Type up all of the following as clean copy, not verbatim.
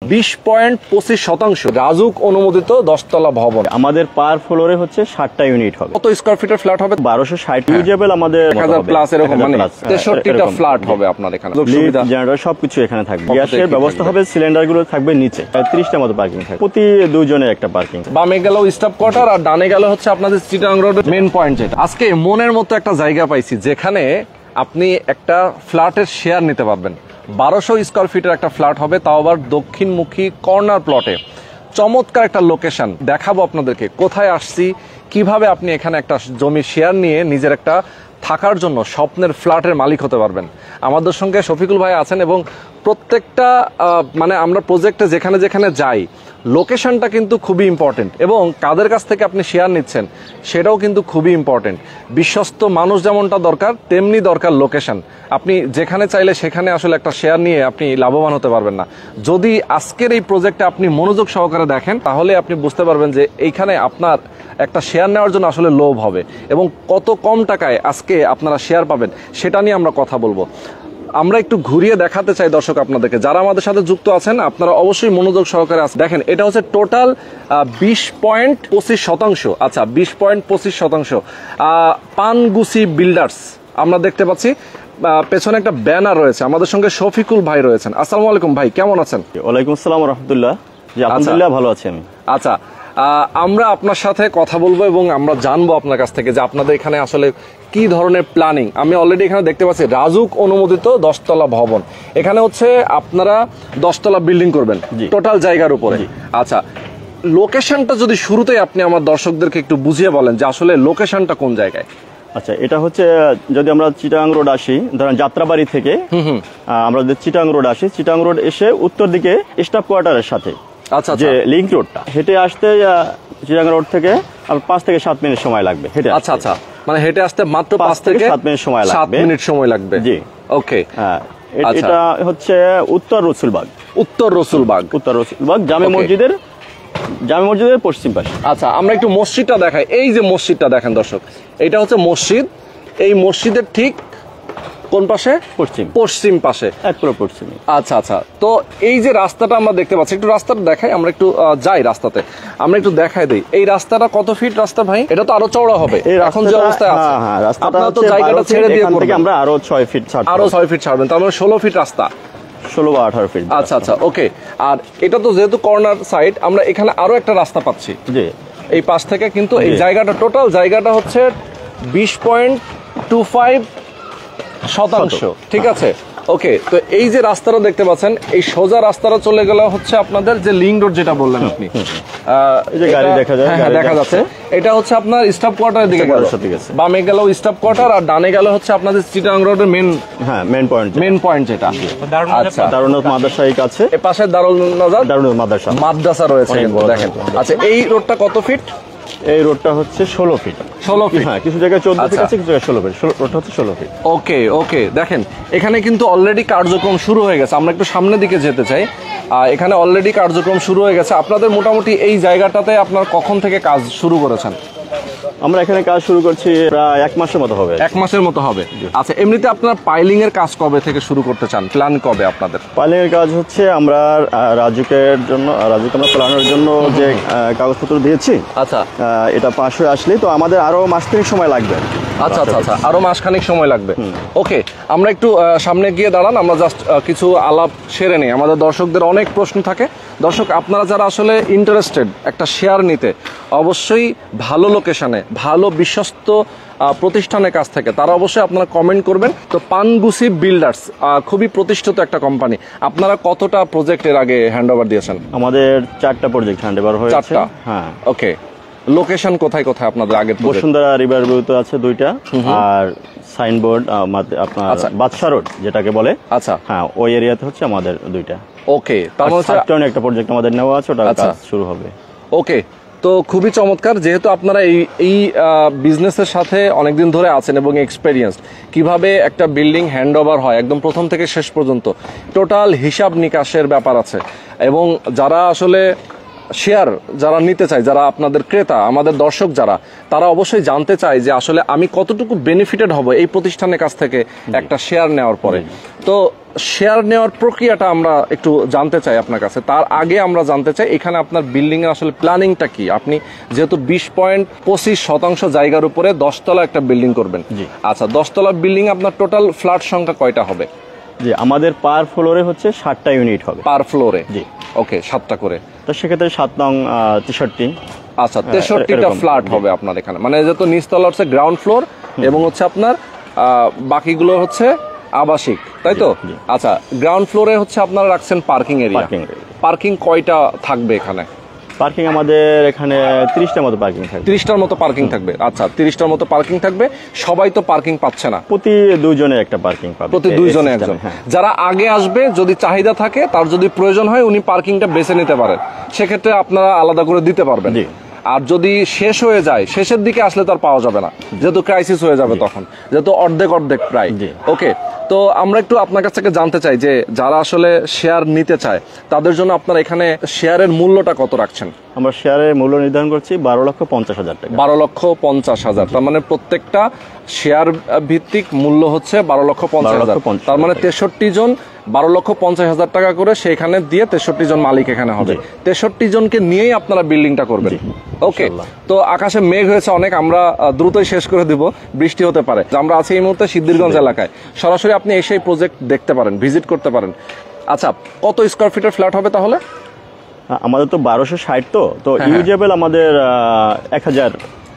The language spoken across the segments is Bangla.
20.25% রাজুক অনুমোদিত 10 তলা ভবন। আমাদের পার ফ্লোরে হচ্ছে 60টা ইউনিট হবে। কত স্কয়ার ফিটের ফ্ল্যাট হবে? 1260 ইউজেবল আমাদের 1000 প্লাস এরকম, মানে 63টা ফ্ল্যাট হবে আপনার এখানে। সুবিধা জেনারেটর সবকিছু এখানে থাকবে। গ্যাসের ব্যবস্থা হবে, সিলিন্ডার গুলো থাকবে নিচে। 30টা মতো পার্কিং থাকবে, প্রতি 2 জনের একটা পার্কিং। বামে গেল স্টাফ কোয়ার্টার আর ডানে গেল হচ্ছে আপনাদের চিটাগাং রোডের মেইন পয়েন্ট। যেটা আজকে মনের মতো একটা জায়গা পাইছি যেখানে আপনি একটা ফ্ল্যাটের শেয়ার নিতে পারবেন। 1200 স্কয়ার ফিটের একটা ফ্ল্যাট হবে, তাও আবার দক্ষিণমুখী কর্নার প্লটে। চমৎকার একটা লোকেশন দেখাবো আপনাদেরকে, কোথায় আসছি, কিভাবে আপনি এখানে একটা জমি শেয়ার নিয়ে নিজের একটা থাকার জন্য স্বপ্নের ফ্ল্যাটের মালিক হতে পারবেন। আমাদের সঙ্গে শফিকুল ভাই আছেন এবং প্রত্যেকটা মানে আমরা প্রজেক্টে যেখানে যেখানে যাই লোকেশনটা কিন্তু খুবই ইম্পর্টেন্ট, এবং কাদের কাছ থেকে আপনি শেয়ার নিচ্ছেন সেটাও কিন্তু খুবই ইম্পর্টেন্ট। বিশ্বস্ত মানুষ যেমনটা দরকার তেমনি দরকার লোকেশন। আপনি যেখানে চাইলে সেখানে আসলে একটা শেয়ার নিয়ে আপনি লাভবান হতে পারবেন না। যদি আজকের এই প্রজেক্টে আপনি মনোযোগ সহকারে দেখেন তাহলে আপনি বুঝতে পারবেন যে এইখানে আপনার একটা শেয়ার নেওয়ার জন্য আসলে লোভ হবে, এবং কত কম টাকায় আজকে আপনারা শেয়ার পাবেন সেটা নিয়ে আমরা কথা বলবো। আমরা একটু ঘুরিয়ে দেখাতে চাই দর্শক আপনাদেরকে, যারা আমাদের সাথে যুক্ত আছেন আপনারা অবশ্যই মনোযোগ সহকারে দেখেন। এটা হচ্ছে টোটাল 20.25%। আচ্ছা, 20.25%। পানগুসি বিল্ডার্স আমরা দেখতে পাচ্ছি। পেছনে একটা ব্যানার রয়েছে। আমাদের সঙ্গে শফিকুল ভাই রয়েছেন। আসসালামু আলাইকুম ভাই, কেমন আছেন? ওয়ালাইকুম আসসালাম ওয়া রাহমাতুল্লাহ। জি আলহামদুলিল্লাহ ভালো আছি আমি। আচ্ছা, আমরা আপনার সাথে কথা বলবো এবং আমরা জানবো আপনার কাছ থেকে যে আপনাদের এখানে আসলে কি ধরনের প্ল্যানিং। আমি অলরেডি এখানে দেখতে পাচ্ছি রাজুক অনুমোদিত 10 তলা ভবন। এখানে হচ্ছে আপনারা 10 তলা বিল্ডিং করবেন টোটাল জায়গার উপরে। আচ্ছা, লোকেশনটা যদি শুরুতেই আপনি আমার দর্শকদেরকে একটু বুঝিয়ে বলেন যে আসলে লোকেশনটা কোন জায়গায়। আচ্ছা, এটা হচ্ছে যদি আমরা চিটাগাং রোড আসি, ধরেন যাত্রাবাড়ি থেকে আমরা যদি চিটাগাং রোড আসি, চিটাগাং রোড এসে উত্তর দিকে স্টাফ কোয়ার্টারের সাথে আচ্ছা যে লিংক রোডটা হেঁটে আসতে চিটাগাং রোড থেকে 5 থেকে 7 মিনিট সময় লাগবে হেঁটে। আচ্ছা আচ্ছা, মানে হেঁটে আসতে মাত্র 5 থেকে 7 মিনিট সময় লাগবে। 7 মিনিট সময় লাগবে। জি ওকে। হ্যাঁ, এটা হচ্ছে উত্তর রসুলবাগ। উত্তর রসুলবাগ জামে মসজিদের পশ্চিম পাশে। আচ্ছা, আমরা একটু মসজিদটা দেখাই। এই যে মসজিদটা দেখেন দর্শক, এটা হচ্ছে মসজিদ। এই মসজিদের ঠিক কোন পাশে? পশ্চিম পাশে, একদম পশ্চিমে। আচ্ছা আচ্ছা, তো এই যে রাস্তাটা আমরা দেখতে পাচ্ছি, একটু রাস্তাটা দেখাই, আমরা একটু যাই রাস্তাতে, আমরা একটু দেখাই দেই। এই রাস্তাটা কত ফিট রাস্তা ভাই? এটা তো আরো চওড়া হবে এখন যে অবস্থায় আছে। হ্যাঁ, রাস্তাটা আপনারা তো জায়গাটা ছেড়ে দিয়ে করবেন, আমরা আরো 6 ফিট ছাড়ব। আরো 6 ফিট ছাড়বেন, তার মানে 16 ফিট রাস্তা। 16 বা 18 ফিট। আচ্ছা আচ্ছা, ওকে। আর এটা তো যেহেতু কর্নার সাইড, আমরা এখানে আরো একটা রাস্তা পাচ্ছি জি এই পাশ থেকে, কিন্তু এই জায়গাটা টোটাল জায়গাটা হচ্ছে 20.25%। ঠিক আছে, ওকে। তো এই যে রাস্তাটা দেখতে পাচ্ছেন, এই সোজা রাস্তাটা চলে গেল হচ্ছে আপনাদের যে লিংক রোড যেটা বললেন আপনি, এই যে গাড়ি দেখা যায়, হ্যাঁ দেখা যাচ্ছে। এটা হচ্ছে আপনার স্টাফ কোয়ার্টারের দিকে গেল, বামে গেল স্টাফ কোয়ার্টার আর ডানে গেল হচ্ছে আপনাদের চিটাগাং রোডের মেইন পয়েন্ট যেটা। আচ্ছা, দারুন মাদ্রাসার কাছে এই পাশে দারুন মাদ্রাসা রয়েছে দেখেন। আচ্ছা, এই রোডটা কত ফিট? এই রোডটা হচ্ছে 16 ফিট। হ্যাঁ, কিছু জায়গায় 14 ফিট আছে, কিছু জায়গায় 16 ফিট। রোডটা হচ্ছে 16 ফিট। ওকে ওকে, দেখেন এখানে কিন্তু অলরেডি কার্যক্রম শুরু হয়ে গেছে। আমরা একটু সামনের দিকে যেতে চাই। এখানে অলরেডি কার্যক্রম শুরু হয়ে গেছে। আপনাদের মোটামুটি এই জায়গাটাতে আপনার কখন থেকে কাজ শুরু করেছেন? আমরা এখানে কাজ শুরু করছি প্রায় 1 মাসের মতো হবে। 1 মাসের মতো হবে। আচ্ছা, এমনিতে আপনার পাইলিং এর কাজ কবে থেকে শুরু করতে চান? প্ল্যান কবে আপনাদের? পাইলিং এর কাজ হচ্ছে আমরা রাজুকে আমরা প্ল্যানের জন্য যে কাগজপত্র দিয়েছি। আচ্ছা, এটা পাস হয়ে আসলে তো আমাদের আরো মাসখানেক সময় লাগবে। আচ্ছা আচ্ছা আচ্ছা, আরো মাসখানেক সময় লাগবে। ওকে, আমরা একটু সামনে গিয়ে দাঁড়ান, আমরা জাস্ট কিছু আলাপ সেরে নেই। আমাদের দর্শকদের অনেক প্রশ্ন থাকে। দর্শক, আপনারা যারা আসলে ইন্টারেস্টেড একটা শেয়ার নিতে, অবশ্যই ভালো লোকেশনে ভালো বিশ্বস্ত প্রতিষ্ঠানের কাছ থেকে, তারা অবশ্যই আপনারা কমেন্ট করবেন। তো পানগুসি বিল্ডার্স খুবই প্রতিষ্ঠিত একটা কোম্পানি। আপনারা কতটা প্রজেক্ট এর আগে হ্যান্ড ওভার দিয়েছেন? আমাদের 4টা প্রজেক্ট হ্যান্ড ওভার হয়েছে। 4টা? হ্যাঁ। ওকে, লোকেশন কোথায় কোথায় আপনাদের আগের? বসুন্ধরা রিভার ভিউতে আছে 2টা, আর সাইনবোর্ড আপনার বাদশা রোড যেটাকে বলে। আচ্ছা, হ্যাঁ, ওই এরিয়াতে হচ্ছে আমাদের 2টা। ওকে, তার মানে একটা প্রজেক্ট আমাদের নেওয়া আছে, ওটা কাজ শুরু হবে। ওকে, তো খুবই চমৎকার। যেহেতু আপনারা এই বিজনেসের সাথে অনেকদিন ধরে আছেন এবং এক্সপেরিয়েন্স, কিভাবে একটা বিল্ডিং হ্যান্ড ওভার হয় একদম প্রথম থেকে শেষ পর্যন্ত টোটাল হিসাব নিকাশের ব্যাপার আছে। এবং যারা আসলে শেয়ার যারা নিতে চায়, যারা আপনাদের ক্রেতা, আমাদের দর্শক যারা, তারা অবশ্যই জানতে চায় যে আসলে আমি কতটুকু বেনিফিটেড হব এই প্রতিষ্ঠানের কাছ থেকে একটা শেয়ার নেওয়ার পরে। তো শেয়ার নেওয়ার প্রক্রিয়াটা আমরা একটু জানতে চাই আপনার কাছে। তার আগে আমরা জানতে চাই এখানে আপনার বিল্ডিং এর আসলে প্ল্যানিংটা কি। আপনি যেহেতু 20.25% জায়গার উপরে 10 তলা একটা বিল্ডিং করবেন, আচ্ছা 10 তলা বিল্ডিং আপনার টোটাল ফ্ল্যাট সংখ্যা কয়টা হবে? জি, আমাদের পার ফ্লোরে হচ্ছে 7টা ইউনিট হবে। পার ফ্লোরে? জি। ওকে, 7টা করে। তো সেক্ষেত্রে 7 নং 63। আচ্ছা, 63টা ফ্ল্যাট হবে আপনার এখানে, মানে যেহেতু নিচতলা হচ্ছে গ্রাউন্ড ফ্লোর এবং হচ্ছে আপনার বাকিগুলো হচ্ছে আবাসিক, তাই তো? আচ্ছা, গ্রাউন্ড ফ্লোরে হচ্ছে আপনারা রাখছেন পার্কিং এরিয়া। পার্কিং কয়টা থাকবে এখানে? পার্কিং আমাদের এখানে 30টার মতো পার্কিং থাকবে। 30টার মতো পার্কিং থাকবে। আচ্ছা, 30টার মতো পার্কিং থাকবে। সবাই তো পার্কিং পাচ্ছে না, প্রতি 2 জনে একটা পার্কিং পাবে। প্রতি 2 জনে একজন। যারা আগে আসবে, যদি চাহিদা থাকে, তার যদি প্রয়োজন হয়, উনি পার্কিংটা বেছে নিতে পারেন, সেক্ষেত্রে আপনারা আলাদা করে দিতে পারবেন। আর যদি শেষ হয়ে যায়, শেষের দিকে আসলে তার পাওয়া যাবে না, যেহেতু ক্রাইসিস হয়ে যাবে তখন, যেহেতু অর্ধেক প্রায়। ওকে, তো আমরা একটু আপনার কাছ থেকে জানতে চাই যে যারা আসলে শেয়ার নিতে চায় তাদের জন্য আপনার এখানে শেয়ারের মূল্যটা কত রাখছেন? আমরা শেয়ারের মূল্য নির্ধারণ করছি 12,50,000 টাকা। 12,50,000, তার মানে প্রত্যেকটা শেয়ার ভিত্তিক মূল্য হচ্ছে 12,50,000। তার মানে 63 জন 12,50,000 টাকা করে সেখানে দিয়ে 63 জন মালিক এখানে হবে। 63 জনকে নিয়েই আপনারা বিল্ডিংটা করবেন। ওকে, তো আকাশে মেঘ হয়েছে অনেক, আমরা দ্রুতই শেষ করে দিব, বৃষ্টি হতে পারে। আমরা আছি এই মুহূর্তে সিদ্ধিরগঞ্জ এলাকায়, সরাসরি আপনি এসে এই প্রজেক্ট দেখতে পারেন, ভিজিট করতে পারেন। আচ্ছা, কত স্কয়ার ফিটের ফ্ল্যাট হবে তাহলে? আমাদের তো 1260, তো ইউজেবল আমাদের 1000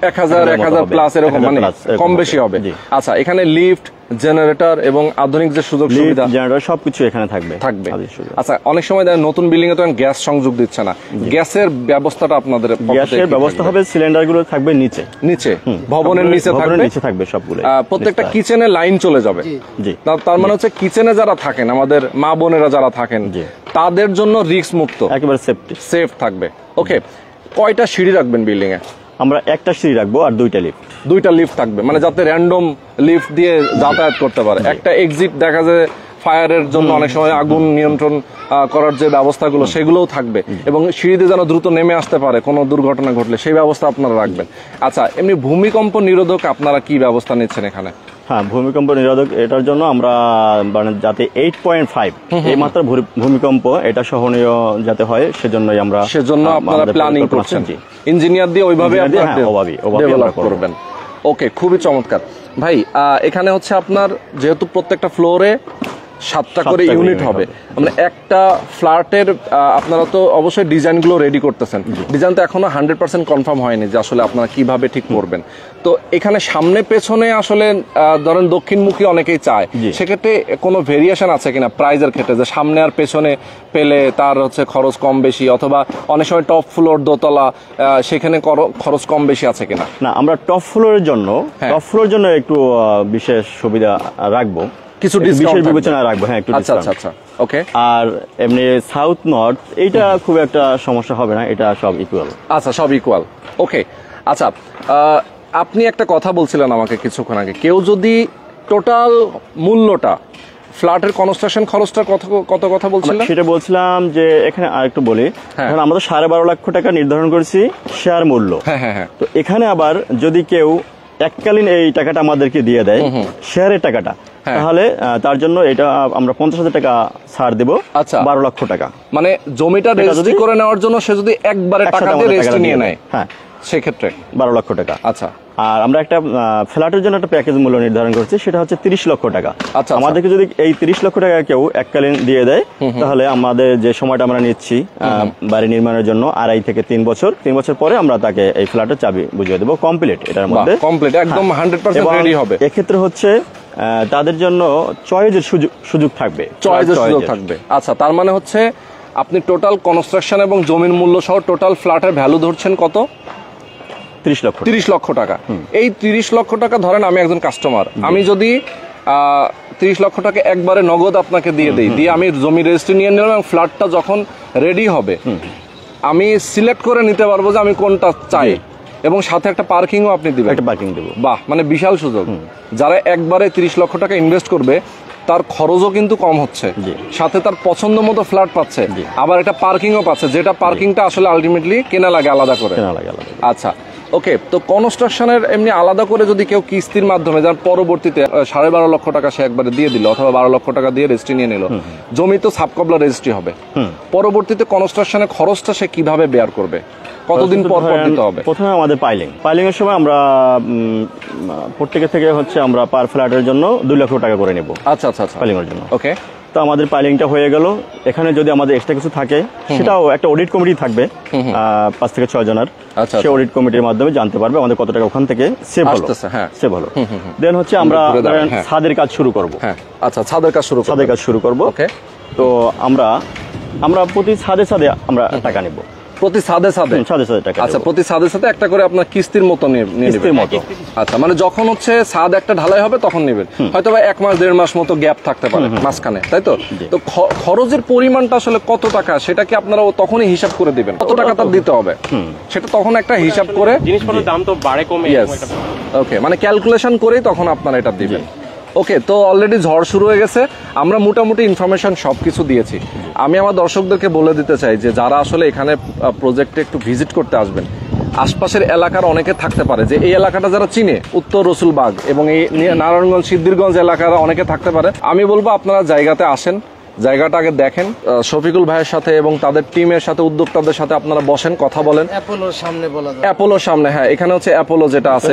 প্লাস এরকম, মানে কম বেশি হবে। আচ্ছা, এখানে লিফট, জেনারেটর এবং আধুনিক যে সুযোগ সুবিধা, জেনারেটর সবকিছু এখানে থাকবে। আচ্ছা, অনেক সময় নতুন বিল্ডিং এ তো গ্যাস সংযোগ দিচ্ছে না, গ্যাসের ব্যবস্থাটা আপনাদের? গ্যাসের ব্যবস্থা হবে, সিলিন্ডার গুলো থাকবে নিচে ভবনের নিচে থাকবে সবগুলো। প্রত্যেকটা কিচেনে লাইন চলে যাবে। জি, তার মানে হচ্ছে কিচেনে যারা থাকেন, আমাদের মা বোনেরা যারা থাকেন, তাদের জন্য রিস্ক মুক্ত, একেবারে সেফ থাকবে। ওকে, কয়টা সিঁড়ি রাখবেন বিল্ডিং এ? আমরা একটা সিঁড়ি রাখবো আর 2টা লিফট থাকবে, মানে যাতে র্যান্ডম লিফট দিয়ে যাতায়াত করতে পারে। একটা এক্সিট দেখা যায় ফায়ারের জন্য, অনেক সময় আগুন নিয়ন্ত্রণ করার যে ব্যবস্থাগুলো সেগুলোও থাকবে, এবং সিঁড়িতে যেন দ্রুত নেমে আসতে পারে কোনো দুর্ঘটনা ঘটলে, সেই ব্যবস্থা আপনারা রাখবেন। আচ্ছা, এমনি ভূমিকম্প নিরোধক আপনারা কি ব্যবস্থা নিচ্ছেন এখানে? হ্যাঁ, ভূমিকম্প নিরোধক, এটার জন্য আমরা মানে যাতে 8.5 এই মাত্রা ভূমিকম্প এটা সহনীয় যাতে হয়, সেজন্য আপনারা প্ল্যানিং করছেন, ইঞ্জিনিয়ার দিয়ে ওইভাবে ডেভেলপ করবেন। ওকে, খুবই চমৎকার ভাই। এখানে হচ্ছে আপনার যেহেতু প্রত্যেকটা ফ্লোরে 7টা করে ইউনিট হবে, মানে একটা ফ্ল্যাটের আপনারা তো অবশ্যই ডিজাইনগুলো রেডি করতেছেন। ডিজাইন তো এখনো 100% কনফার্ম হয়নি যে আসলে আপনারা কিভাবে ঠিক করবেন। তো এখানে সামনে পেছনে আসলে ধরেন দক্ষিণমুখী অনেকেই চায়, সেক্ষেত্রে কোনো ভেরিয়েশন আছে কিনা প্রাইজের ক্ষেত্রে, যে সামনে আর পেছনে পেলে তার হচ্ছে খরচ কম বেশি, অথবা অনেক সময় টপ ফ্লোর দোতলা সেখানে খরচ কম বেশি আছে কিনা? না, আমরা টপ ফ্লোরের জন্য একটু বিশেষ সুবিধা রাখবো, কিছু বিশেষ বিবেচনা রাখবো। হ্যাঁ, একটু আচ্ছা, ওকে। আর এমনি সাউথ নর্থ এইটা খুব একটা সমস্যা হবে না, এটা সব ইকুয়াল। আচ্ছা, সব ইকুয়াল। ওকে, আচ্ছা, আপনি একটা কথা বলছিলেন আমাকে কিছুক্ষণ আগে, কেউ যদি টোটাল মূল্যটা, ফ্ল্যাটের কনস্ট্রাকশন খরচটা কত কথা বলছিলেন? সেটা বলছিলাম যে এখানে আরেকটু বলি, আমরা তো 12.5 লক্ষ টাকা নির্ধারণ করেছি শেয়ার মূল্য। হ্যাঁ, তো এখানে আবার যদি কেউ এককালীন এই টাকাটা আমাদেরকে দিয়ে দেয়, শেয়ারের টাকাটা, তাহলে তার জন্য এটা আমরা 50,000 টাকা ছাড় দেব। আচ্ছা, 12 লক্ষ টাকা, মানে জমিটা রেজিস্ট্রি করে নেওয়ার জন্য সে যদি একবারে টাকা দিয়ে রেজিস্ট্রি নিয়ে নেয়, হ্যাঁ, সেক্ষেত্রে 12 লক্ষ টাকা। আচ্ছা, আর আমরা একটা ফ্ল্যাটের জন্য একটা প্যাকেজ মূল্য নির্ধারণ করছি, সেটা হচ্ছে 30 লক্ষ টাকা। আচ্ছা, আমাদেরকে যদি এই 30 লক্ষ টাকা কেউ এককালীন দিয়ে দেয়, তাহলে আমাদের যে সময়টা আমরা নিচ্ছি বাড়ি নির্মাণের জন্য 2.5 থেকে 3 বছর, 3 বছর পরে আমরা তাকে এই ফ্ল্যাটের চাবি বুঝিয়ে দেবো কমপ্লিট, এটার মধ্যে কমপ্লিট একদম 100% রেডি হবে। এক্ষেত্রে হচ্ছে তাদের জন্য চয়েসের সুযোগ থাকবে। আচ্ছা, তার মানে হচ্ছে আপনি টোটাল কনস্ট্রাকশন এবং জমির মূল্য সহ টোটাল ফ্ল্যাটের ভ্যালু ধরছেন কত? 30 লক্ষ টাকা। এই 30 লক্ষ টাকা ধরেন আমি একজন কাস্টমার, আমি যদি 30 লক্ষ টাকা একবারে নগদ আপনাকে দিয়ে আমি জমি রেজিস্ট্রি নিয়ে নিলাম, এবং ফ্ল্যাটটা যখন রেডি হবে আমি সিলেক্ট করে নিতে পারবো যে আমি কোনটা চাই, এবং সাথে একটা পার্কিংও আপনি দিবেন। একটা পার্কিং দেবো। বাহ, মানে বিশাল সুযোগ। যারা একবারে 30 লক্ষ টাকা ইনভেস্ট করবে তার খরচও কিন্তু কম হচ্ছে, সাথে তার পছন্দ মতো ফ্ল্যাট পাচ্ছে, আবার একটা পার্কিংও পাচ্ছে, যেটা পার্কিংটা আসলে আলটিমেটলি কেনা লাগে আলাদা করে। আচ্ছা ওকে, তো কনস্ট্রাকশনের এমনি আলাদা করে যদি কেউ কিস্তির মাধ্যমে, যার পরবর্তীতে 12.5 লক্ষ টাকা সে একবারে দিয়ে দিল, অথবা 12 লক্ষ টাকা দিয়ে রেজিস্ট্রি নিয়ে নিল, জমি তো সাবকবলা রেজিস্ট্রি হবে, পরবর্তীতে কনস্ট্রাকশনের খরচটা সে কিভাবে বেয়ার করবে, কতদিন পর পর দিতে হবে? প্রথমে আমাদের পাইলিং এর সময় আমরা প্রত্যেকের থেকে হচ্ছে আমরা পার ফ্ল্যাটের জন্য 2 লক্ষ টাকা করে নেব। আচ্ছা আচ্ছা আচ্ছা, পাইলিং এর জন্য। ওকে, তো আমাদের পাইলিংটা হয়ে গেল। এখানে যদি আমাদের এক্সট্রা কিছু থাকে সেটাও একটা অডিট কমিটি থাকবে 5 থেকে 6 জনের, সেই অডিট কমিটির মাধ্যমে জানতে পারবে আমাদের কত টাকা ওখান থেকে সেভ হলো। সেভ হলো, দেন হচ্ছে আমরা ছাদের কাজ শুরু করব। আচ্ছা, ছাদের কাজ শুরু করব। ওকে, তো আমরা প্রতি ছাদে আমরা টাকা নেব, প্রতি ছাদে টাকা। আচ্ছা, প্রতি ছাদে একটা করে আপনার কিস্তির মতো নিয়ে নেবেন। আচ্ছা, মানে যখন হচ্ছে ছাদ একটা ঢালাই হবে তখন নেবেন, হয়তো বা 1 মাস 1.5 মাস মতো গ্যাপ থাকতে পারে মাঝখানে, তাই তো? তো খরচের পরিমাণটা আসলে কত টাকা সেটা কি আপনারা তখনই হিসাব করে দিবেন, কত টাকা তার দিতে হবে সেটা তখন একটা হিসাব করে, জিনিসপত্রের দাম তো বাড়ে কমে। ওকে, মানে ক্যালকুলেশন করেই তখন আপনারা এটা দিবেন। ওকে, তো অলরেডি ঝড় শুরু হয়ে গেছে, আমরা মোটামুটি ইনফরমেশন সবকিছু দিয়েছি। আমি আমার দর্শকদেরকে বলে দিতে চাই যে যারা আসলে এখানে প্রজেক্টে একটু ভিজিট করতে আসবেন, আশপাশের এলাকার অনেকে থাকতে পারে যে এই এলাকাটা যারা চিনে, উত্তর রসুলবাগ এবং এই নারায়ণগঞ্জ সিদ্ধিরগঞ্জ এলাকার অনেকে থাকতে পারে, আমি বলবো আপনারা জায়গাতে আসেন, জায়গাটা আগে দেখেন, শফিকুল ভাইয়ের সাথে এবং তাদের টিমের সাথে, উদ্যোক্তাদের সাথে আপনারা বসেন, কথা বলেন। অ্যাপোলোর সামনে, হ্যাঁ, এখানে হচ্ছে অ্যাপোলো যেটা আছে,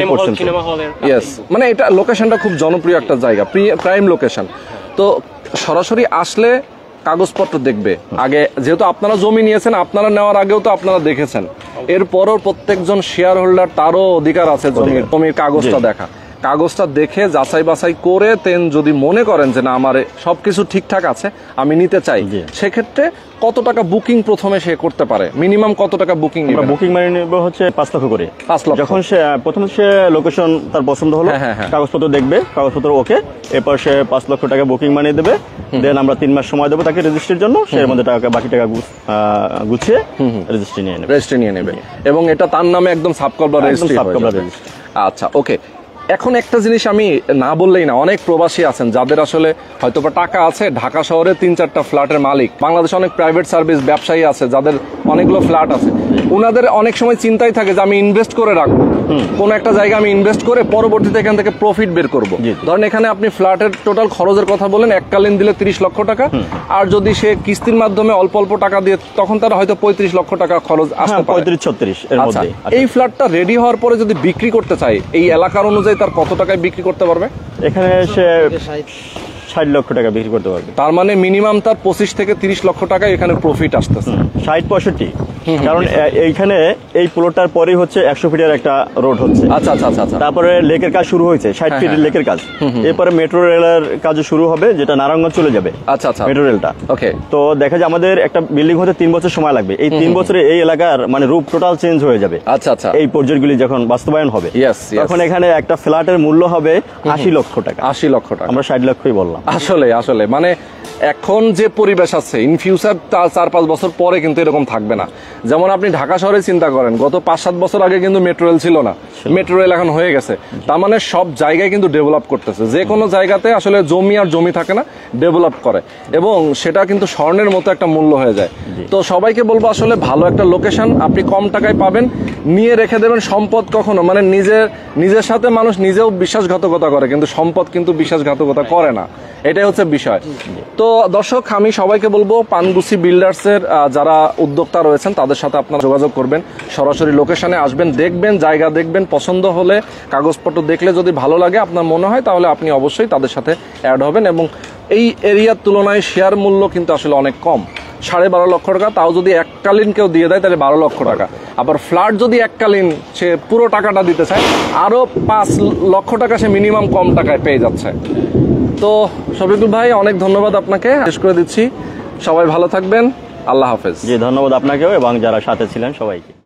ইয়েস, মানে এটা লোকেশনটা খুব জনপ্রিয় একটা জায়গা, প্রাইম লোকেশন। তো সরাসরি আসলে কাগজপত্র দেখবে আগে, যেহেতু আপনারা জমি নিয়েছেন, আপনারা নেওয়ার আগেও তো আপনারা দেখেছেন, এরপরও প্রত্যেকজন শেয়ার হোল্ডার তারও অধিকার আছে জমির কাগজটা দেখা, কাগজটা দেখে যাচাই বাছাই করে তেন যদি মনে করেন যে না আমার সবকিছু ঠিকঠাক আছে, আমি নিতে চাই, সেক্ষেত্রে কত টাকা বুকিং প্রথমে সে করতে পারে, মিনিমাম কত টাকা বুকিং? বুকিং মানে নেব হচ্ছে 5 লক্ষ করে। 5 লক্ষ। যখন প্রথমে সে লোকেশন তার পছন্দ হলো, কাগজপত্র দেখবে, কাগজপত্র ওকে, এরপর সে 5 লক্ষ টাকা বুকিং মানিয়ে দেবে, দেন আমরা 3 মাস সময় দেবো তাকে রেজিস্ট্রির জন্য, সে এর মধ্যে বাকি টাকা গুছিয়ে রেজিস্ট্রি নিয়ে নেবে এবং এটা তার নামে একদম সাবকবলা রেজিস্ট্রি। আচ্ছা ওকে, এখন একটা জিনিস আমি না বললেই না, অনেক প্রবাসী আছেন যাদের আসলে হয়তো বা টাকা আছে, ঢাকা শহরে 3-4টা ফ্ল্যাটের মালিক, বাংলাদেশে অনেক প্রাইভেট সার্ভিস ব্যবসায়ী আছে যাদের অনেকগুলো ফ্ল্যাট আছে, ওনাদের অনেক সময় চিন্তাই থাকে যে আমি ইনভেস্ট করে রাখবো কোনো একটা জায়গা, আমি ইনভেস্ট করে পরবর্তীতে এখান থেকে প্রফিট বের করবো। ধরেন এখানে আপনি ফ্ল্যাটের টোটাল খরচের কথা বলেন, এককালীন দিলে 30 লক্ষ টাকা, আর যদি সে কিস্তির মাধ্যমে অল্প অল্প টাকা দিয়ে, তখন তার হয়তো 35 লক্ষ টাকা খরচ আসতে পারে, 35-36 এর মধ্যে। এই ফ্ল্যাটটা রেডি হওয়ার পরে যদি বিক্রি করতে চাই, এই এলাকার অনুযায়ী তার কত টাকায় বিক্রি করতে পারবে? এখানে সে 60 লক্ষ টাকা বিক্রি করতে পারবে। তার মানে মিনিমাম তার 25 থেকে 30 লক্ষ টাকা এখানে প্রফিট আসতেছে। 60-65, কারণ এইখানে এই প্লটটার পরেই হচ্ছে 100 ফিটের একটা রোড হচ্ছে। আচ্ছা আচ্ছা আচ্ছা, তারপরে লেকের কাজ শুরু হয়েছে, 60 ফিটের লেকের কাজ, এরপরে মেট্রো রেলের কাজ শুরু হবে, যেটা নারায়ণগঞ্জ চলে যাবে। আচ্ছা আচ্ছা, মেট্রো রেলটা। ওকে, তো দেখা যায় আমাদের একটা বিল্ডিং হতে 3 বছর সময় লাগবে, এই 3 বছরে এই এলাকার মানে রূপ টোটাল চেঞ্জ হয়ে যাবে। আচ্ছা আচ্ছা, এই প্রজেক্টগুলি যখন বাস্তবায়ন হবে, তখন এখানে একটা ফ্ল্যাটের মূল্য হবে 80 লক্ষ টাকা। 80 লক্ষ টাকা, আমরা 60 লক্ষই বললাম। আসলে মানে এখন যে পরিবেশ আছে, ইন ফিউচার 4-5 বছর পরে কিন্তু এরকম থাকবে না। যেমন আপনি ঢাকা শহরে চিন্তা করেন, গত 5-7 বছর আগে কিন্তু মেট্রো রেল ছিল না, মেট্রো রেল এখন হয়ে গেছে। তার মানে সব জায়গায় কিন্তু ডেভেলপ করতেছে, যে কোনো জায়গাতে আসলে জমি আর জমি থাকে না, ডেভেলপ করে, এবং সেটা কিন্তু স্বর্ণের মতো একটা মূল্য হয়ে যায়। তো সবাইকে বলবো আসলে ভালো একটা লোকেশন আপনি কম টাকায় পাবেন, নিয়ে রেখে দেবেন। সম্পদ কখনো মানে নিজের সাথে মানুষ নিজেও বিশ্বাসঘাতকতা করে, কিন্তু সম্পদ কিন্তু বিশ্বাসঘাতকতা করে না, এটাই হচ্ছে বিষয়। তো দর্শক, আমি সবাইকে বলবো পানগুছি বিল্ডার্সের যারা উদ্যোক্তা রয়েছেন তাদের সাথে আপনারা যোগাযোগ করবেন, সরাসরি লোকেশনে আসবেন, দেখবেন, জায়গা দেখবেন, পছন্দ হলে, কাগজপত্র দেখলে যদি ভালো লাগে, আপনার মনে হয়, তাহলে আপনি অবশ্যই তাদের সাথে অ্যাড হবেন। এবং এই এরিয়ার তুলনায় শেয়ার মূল্য কিন্তু আসলে অনেক কম, 12.5 লক্ষ টাকা, তাও যদি এককালীন কেউ দিয়ে দেয় তাহলে 12 লক্ষ টাকা। আবার ফ্ল্যাট যদি এককালীন সে পুরো টাকাটা দিতে চায়, আরো 5 লক্ষ টাকা সে মিনিমাম কম টাকায় পেয়ে যাচ্ছে। তো শফিকুল ভাই, অনেক ধন্যবাদ আপনাকে, শেষ করে দিচ্ছি। সবাই ভালো থাকবেন, আল্লাহ হাফেজ। জি, ধন্যবাদ আপনাকেও এবং যারা সাথে ছিলেন সবাইকে।